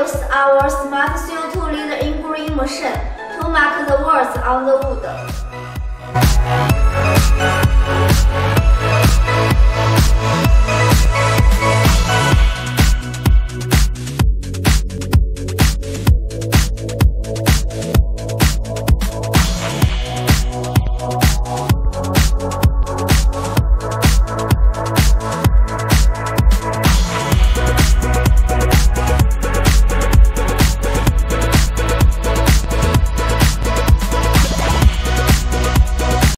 use our smart CO2 lead engraving machine to mark the words on the wood.